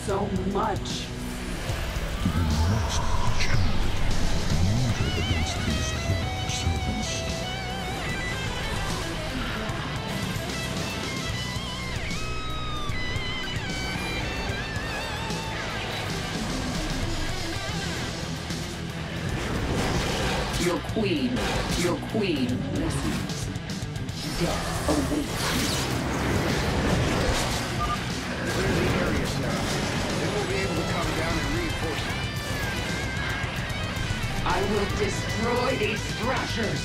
so much. You must be neutered against these dark servants. Your queen listens. Death awaits you. Clear the area, Sarah. Then we'll be able to come down and reinforce it. I will destroy these thrashers.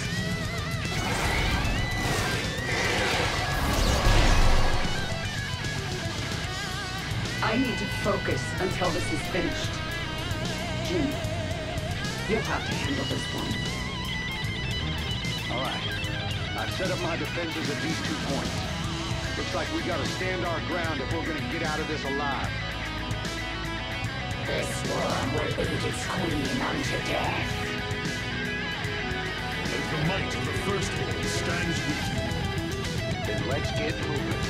I need to focus until this is finished. Jim, you'll have to handle this one. All right. I've set up my defenses at these 2 points. Looks like we gotta stand our ground if we're gonna get out of this alive. This swarm will eat its queen unto death. As the might of the First Horde stands with you. Then let's get moving.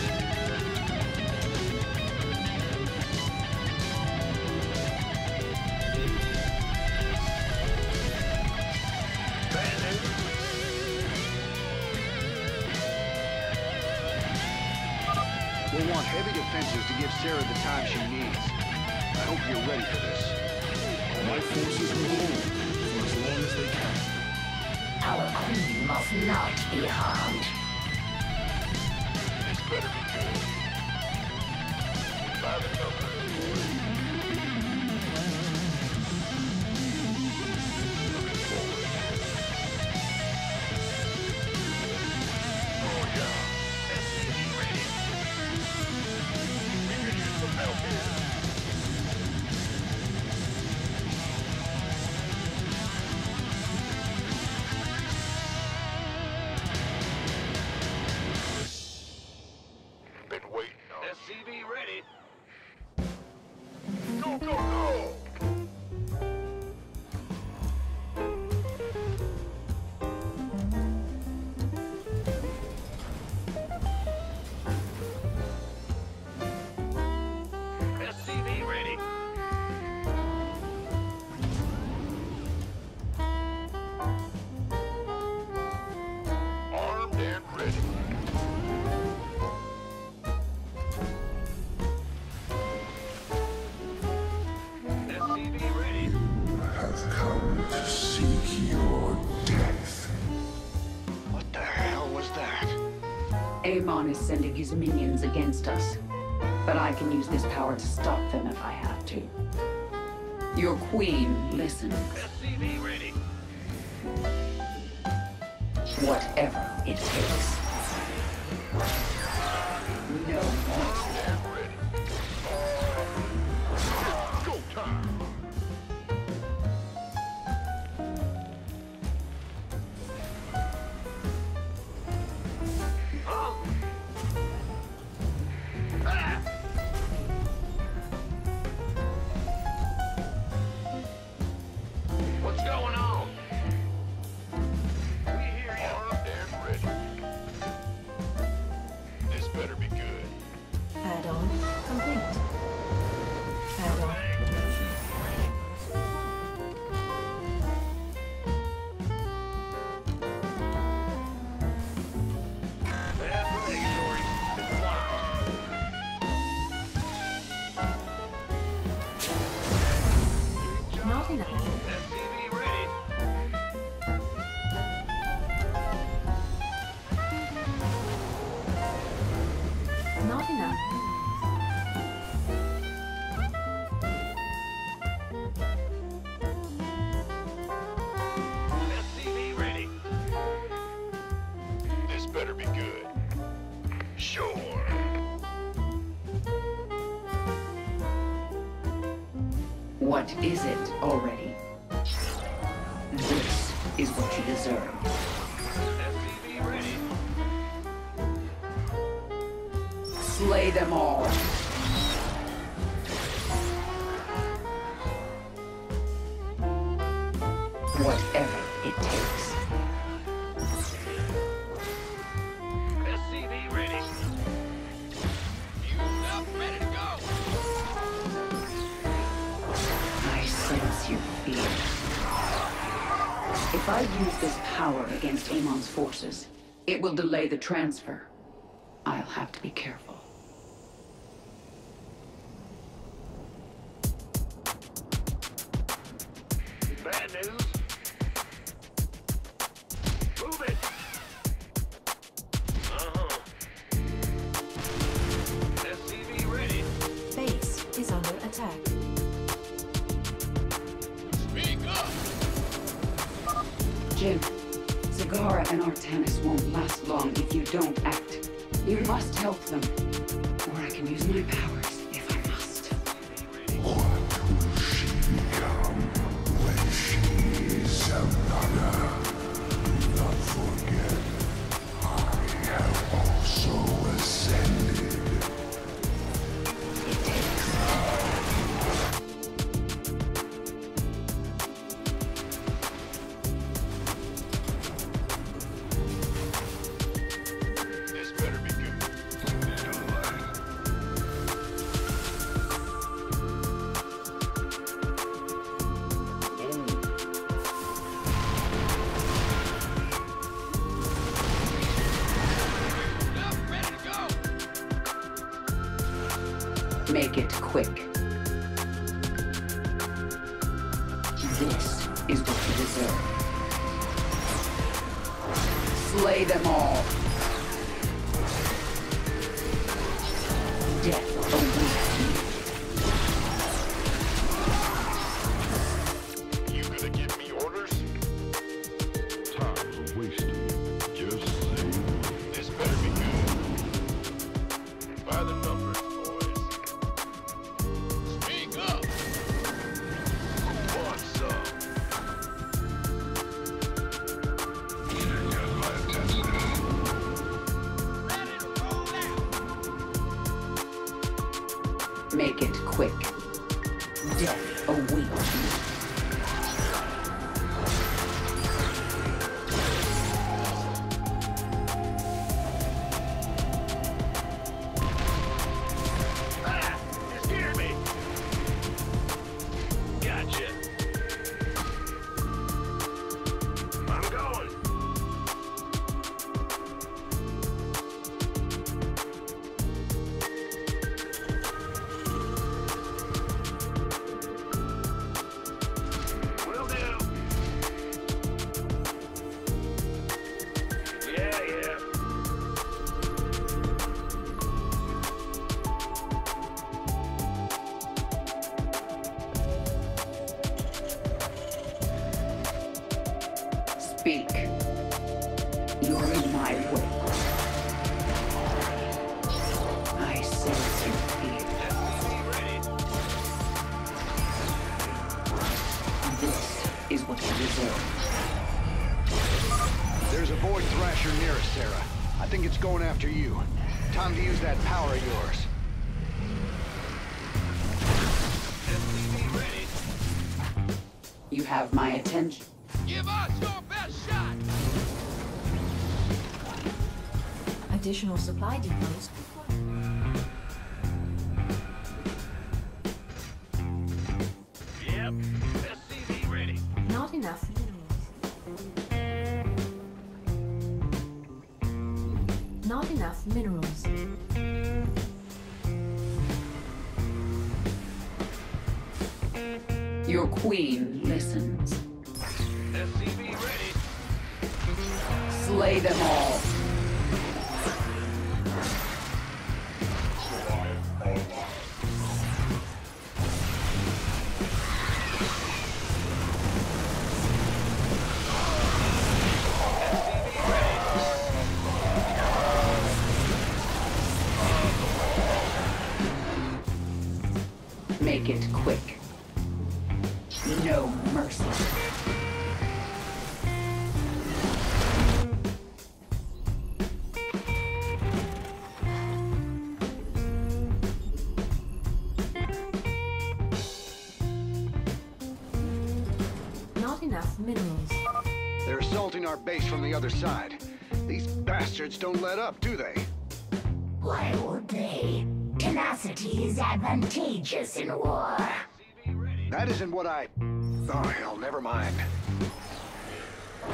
We'll want heavy defenses to give Sarah the time she needs. I hope you're ready for this. My forces will hold for as long as they can. Our queen must not be harmed. This better be good. By the numbers. Looking forward. Oh yeah. SCV ready. We could use some help here. SCV ready. Go, go, go! SCV ready. Armed and ready. SCV ready. Have come to seek your death. What the hell was that? Amon is sending his minions against us. But I can use this power to stop them if I have to. Your queen listens. SCV ready. Whatever it takes. No more. And ready. Go time. Huh? Ah! What's going on? We hear you. Armed and ready. This better be good. Add-on complete. Add-on. Not enough. SCV ready. Not enough. SCV ready. This better be good. Sure. What is it already? This is what you deserve. SCV ready. Slay them all. Whatever it takes. SCV ready. Fused up, ready to go. If I use this power against Amon's forces, it will delay the transfer. I'll have to be careful. Bad news. Move it. SCV ready. Base is under attack. Speak up. Jim, Zagara and Artanis won't last long if you don't act. You must help them, or I can use my powers if I must. What will she become when she is another? Do not forget, I have also ascended. It takes. This better be good. Ready to go. Make it quick. This is what you deserve. Slay them all. Death awaits you. You gonna give me orders? Time's wasted. Just say This better be good. By the numbers, boys. Speak up. Who wants some? Ready to roll out. Make it quick. Death awaits you. Ah! You scared me. Gotcha. I'm going. Will do. Yeah, yeah. Speak. You're in my way. I sense your fear. SCV ready. This is what you deserve. There's a Void Thrasher near us, Sarah. I think it's going after you. Time to use that power of yours. SCV ready. You have my attention. Give us your best shot! Additional supply depots. Yep. SCV ready. Not enough minerals. Not enough minerals. Your queen listens. SCV ready. Slay them all. Make it quick. No mercy. Not enough minerals. They're assaulting our base from the other side. These bastards don't let up, do they? Why would they? Tenacity is advantageous in war. That isn't what I... Oh, hell, never mind.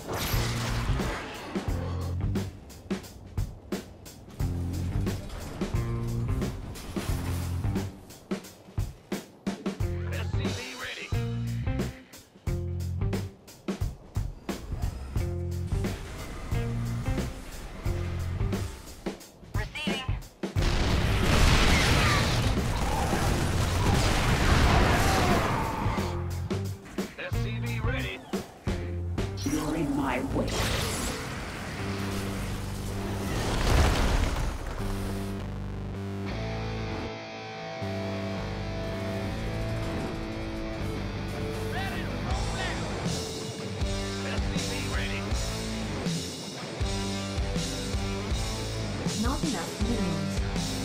Not enough minerals.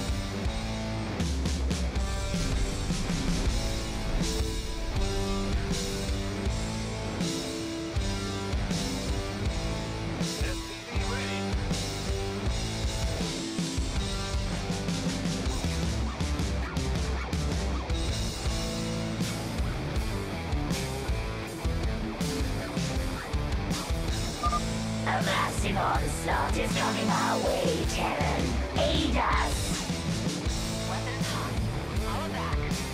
A massive onslaught is coming our way, Terran. Aid us! Weapons hot. Power back.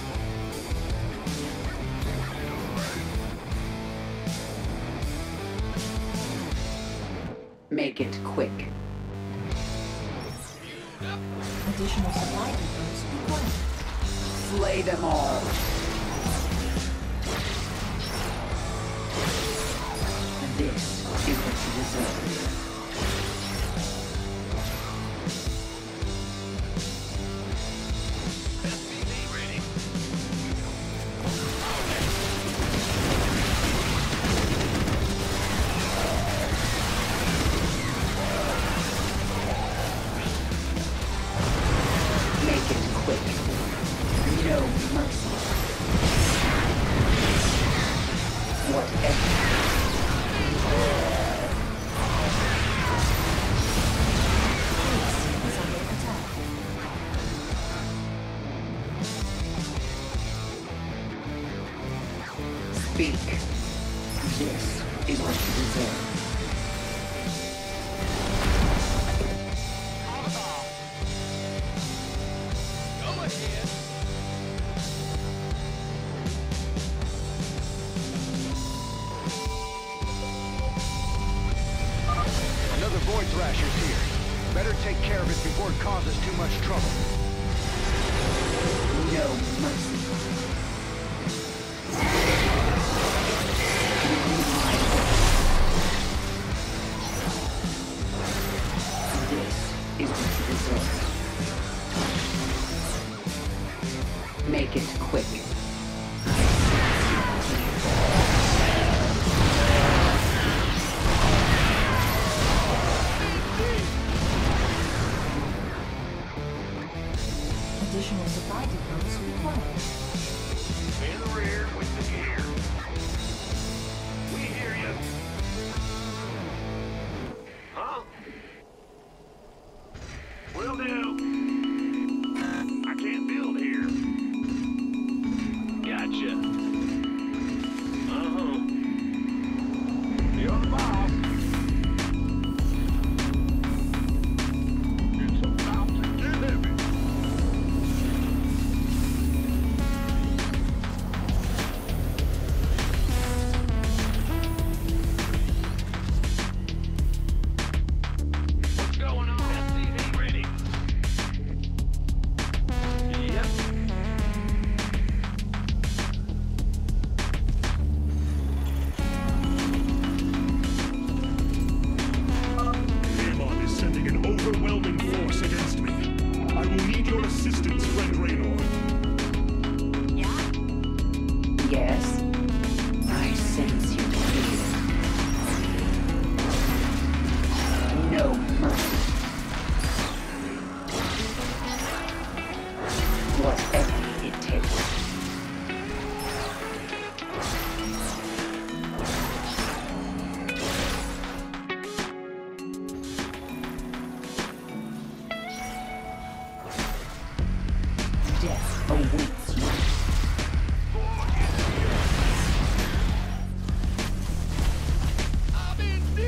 Make it quick. Additional supply depots required. Slay them all. This is what you deserve. Make it quick. No mercy. Whatever. Base is under attack. Speak. This is what you deserve. Another Void Thrasher's here. Better take care of it before it causes too much trouble. No mercy. This is what you deserve. Make it quick. Additional supply depots required. In the rear with the gear. We hear you. Huh? Will do. I can't build here. Gotcha. Uh-huh. You're the boss. It's about to get heavy. What's going on? SCV ready. Yep. Amon is sending an overwhelming force against me. I will need your assistance, friend Raynor. Yes? I sense you fear. No mercy. Whatever it takes. Death awaits you. I'm in deep.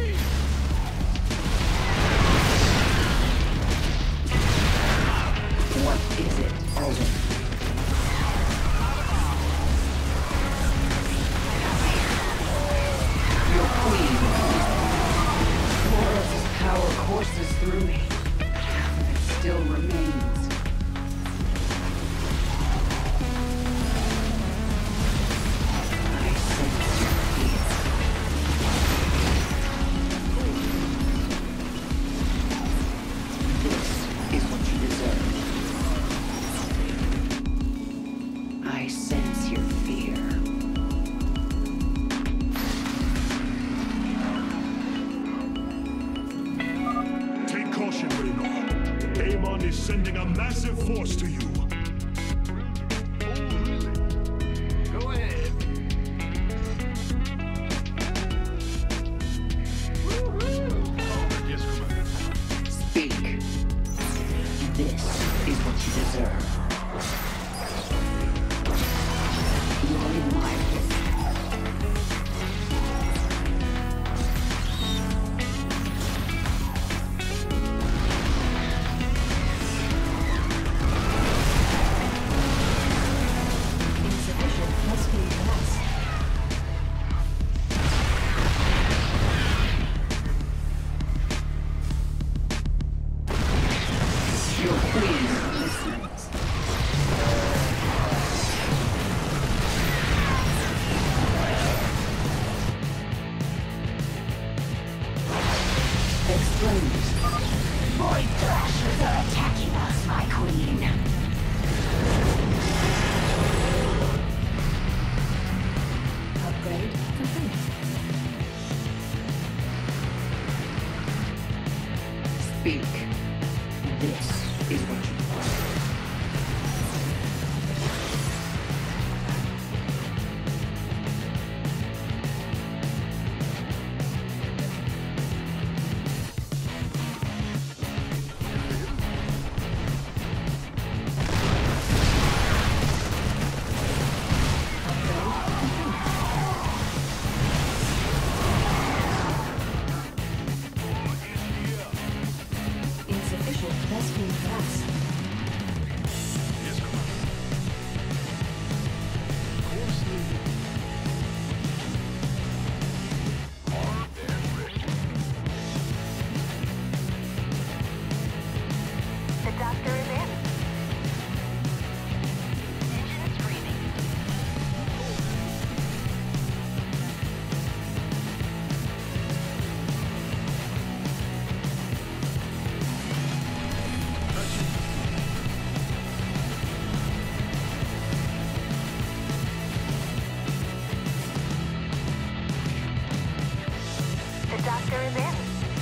still remains. I sense your fear. This is what you deserve. I sense your fear. Take caution, Raynor. Amon is sending a massive force to you. Go ahead. Speak. This is what you deserve. You're in my pit. Insufficient must be less. Your queen listens. Explain yourself. Void thrashers are attacking us, my queen. Upgrade complete. Speak. This is what you want. Insufficient must be less. The doctor is in. Engine screaming. The doctor is in.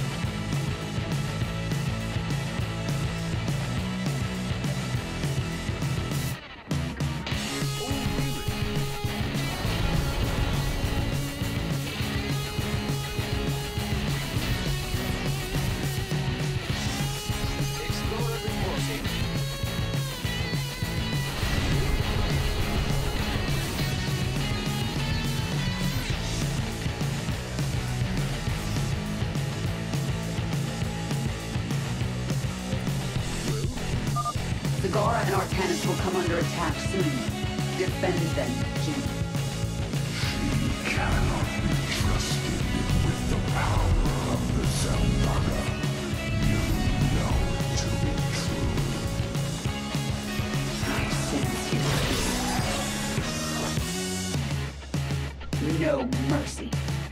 Zagara and Arcanus will come under attack soon. Defend them, Jin. She cannot be trusted with the power of the Zeldaga. You know it to be true. I sense your fear. No mercy.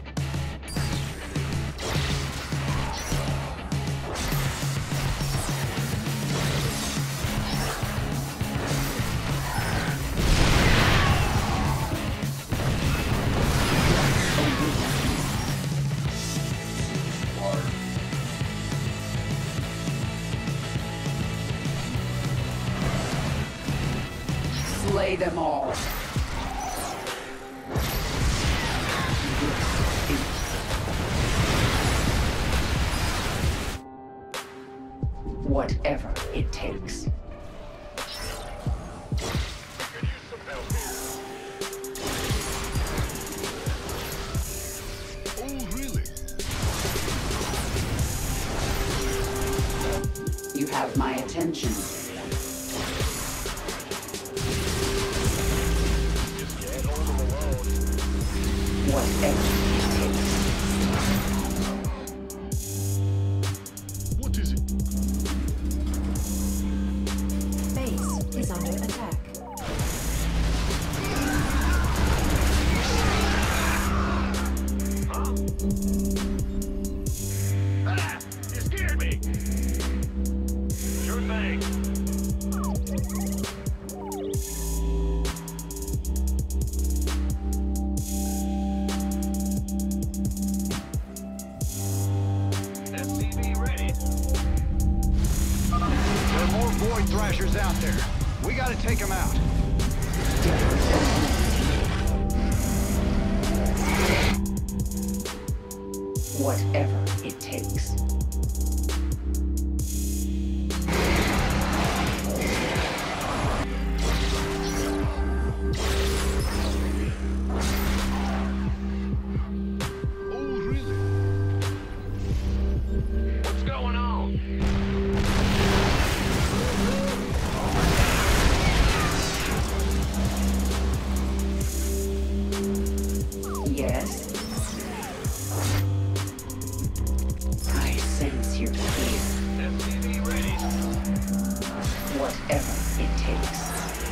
Slay them all. Whatever it takes. You have my attention. Whatever it takes. What is it? is under attack. Ah! You scared me! Sure thing. SCV ready. There are more void thrashers out there. We gotta take them out. Whatever it takes. Oh, really? What's going on? Yes? I sense your fear. SCV ready. Whatever it takes.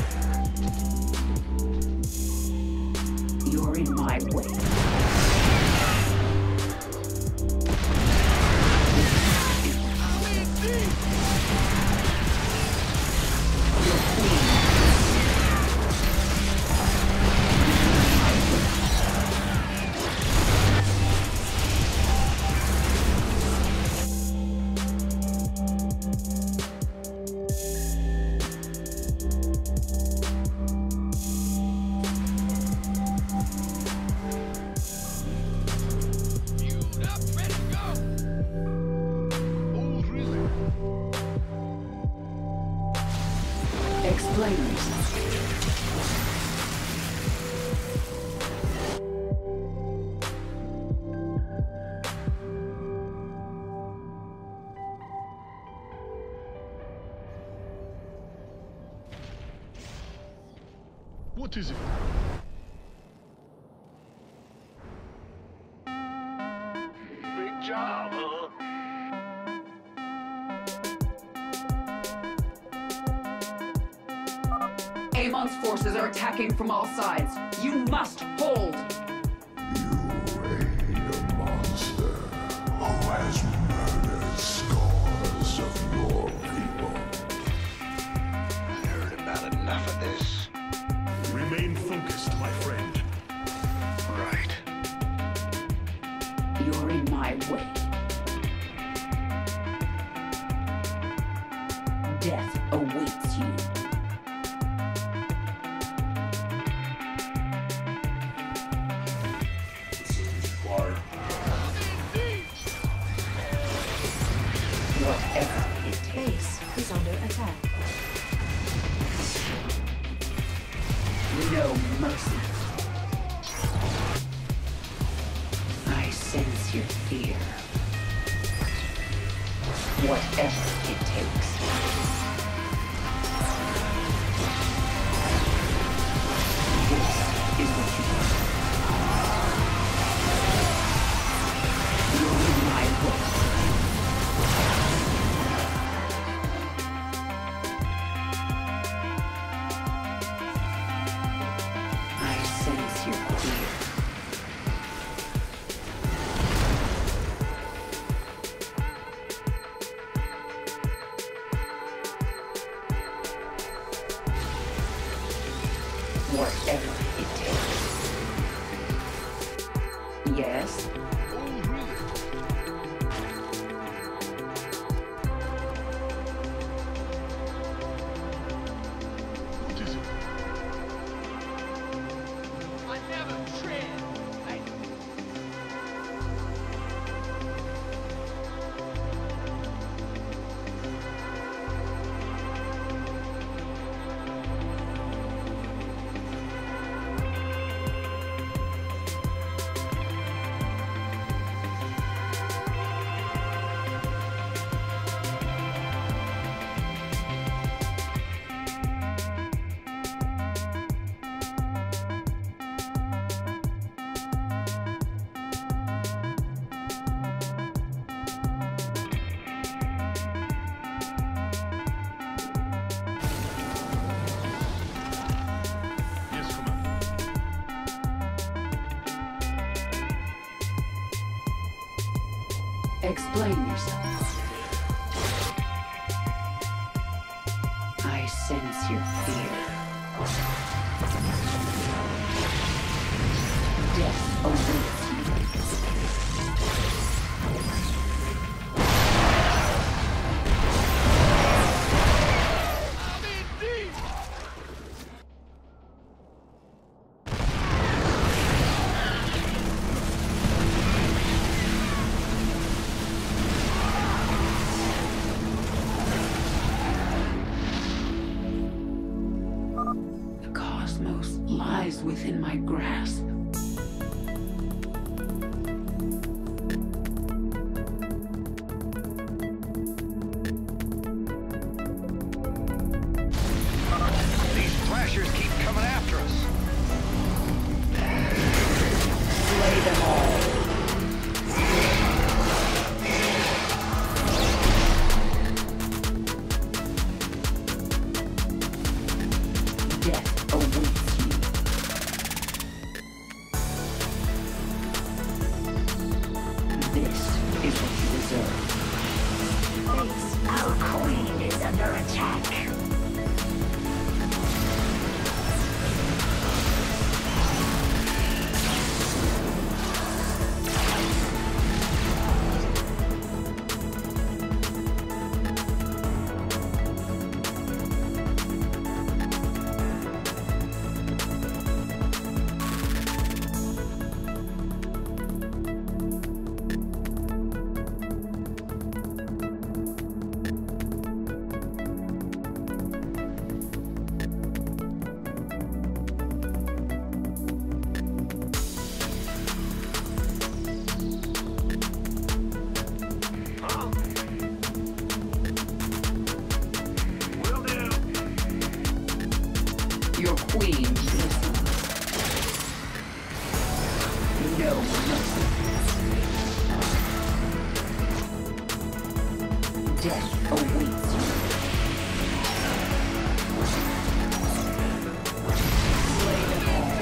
You're in my way. Explainers. What is it? Big job, huh? Amon's forces are attacking from all sides. You must hold. You aid a monster who has murdered scores of your people. I heard about enough of this. Remain focused, my friend. Right. You're in my way. Death awaits you. Whatever it takes. Base is under attack. No mercy. I sense your fear. Whatever it takes. This is what you want. You're in my way. I sense your fear. Whatever it takes. Yes? Oh, really? What is it? I never tread. Explain yourself. I sense your fear. Death awaits you. Lies within my grasp. These thrashers keep coming after us. Slay them all. Death awaits you. This is what you deserve. Our queen is under attack. Your queen listens. No mercy. Death awaits you. Slay them all.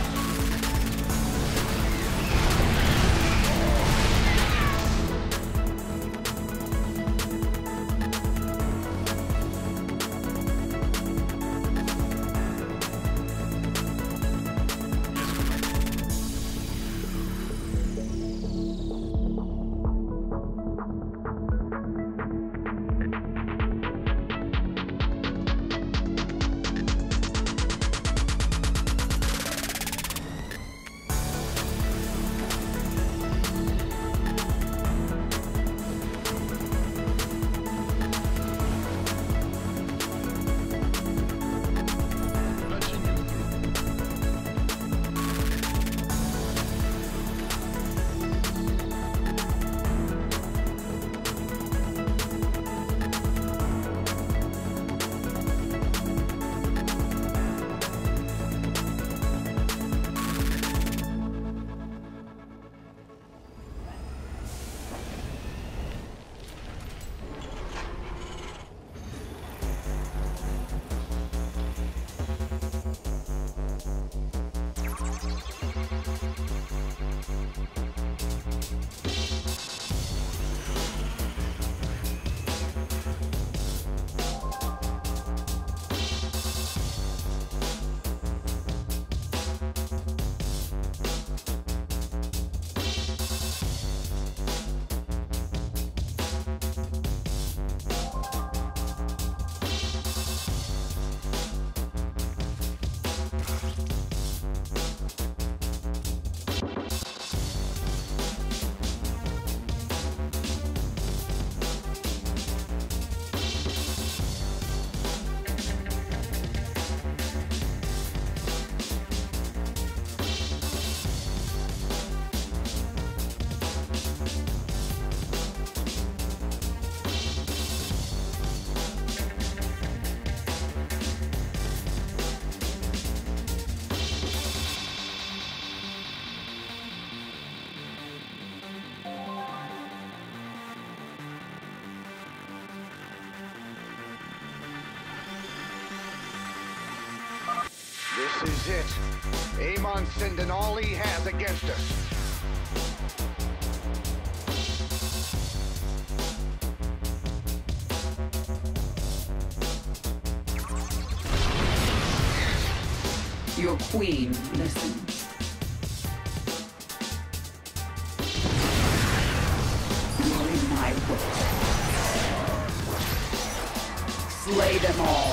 This is it. Amon's sending all he has against us. Your queen listens. You're in my way. Slay them all.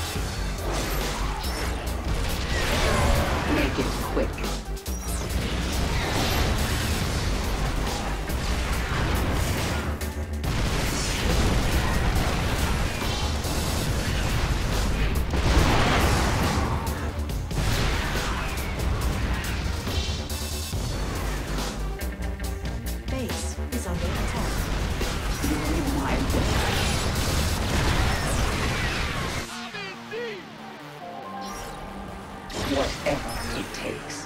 Make it quick. Base is under attack. You're in my way. Whatever it takes.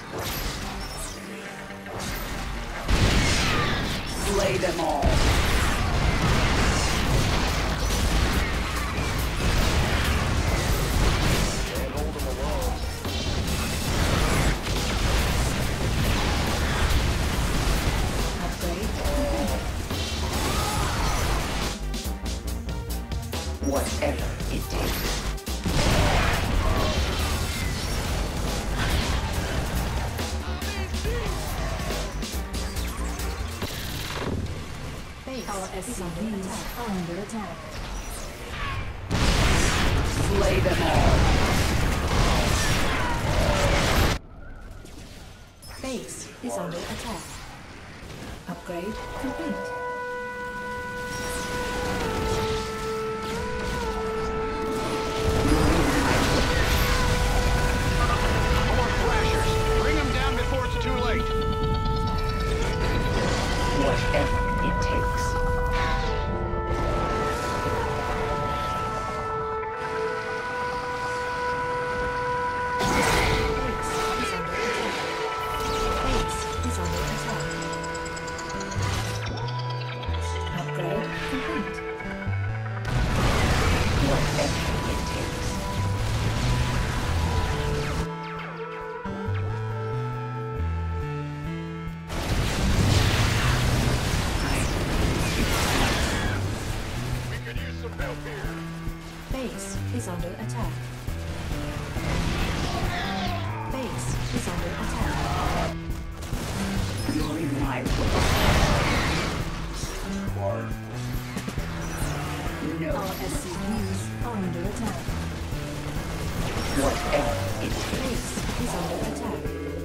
Slay them all. Can't hold them alone. Upgrade complete. Whatever it takes. Base is under attack. Slay them all. Base is under attack. Upgrade complete. More flashers. Bring them down before it's too late. Whatever it takes. Base is under attack. Upgrade complete. Whatever it takes. We could use some help here. Base is under attack. Base is under attack. You're in my way. No. Our SCVs are under attack. Whatever it takes. Base is under attack.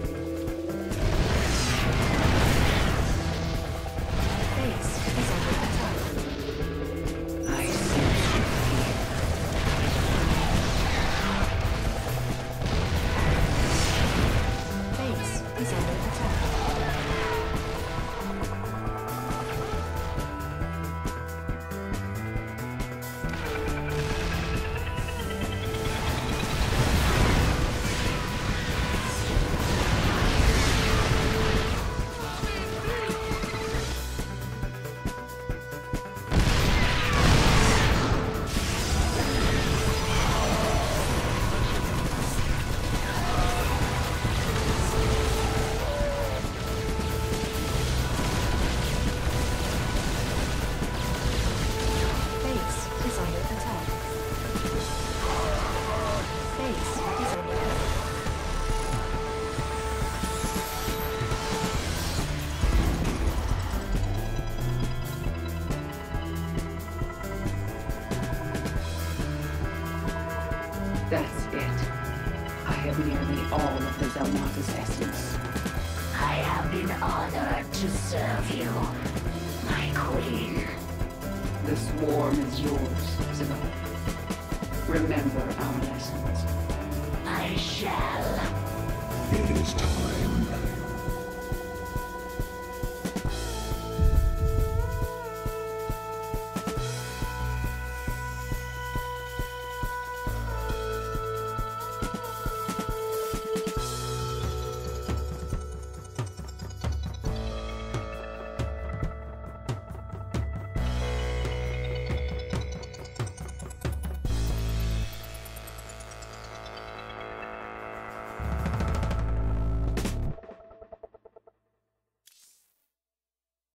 Base is under attack. I sense you here. Base is under attack. Base is under attack. Base is under attack. That's it. I have nearly all of the Zelmata's essence. I have been honored to serve you, my queen. The swarm is yours, Isabel. Remember our lessons. I shall. It is time.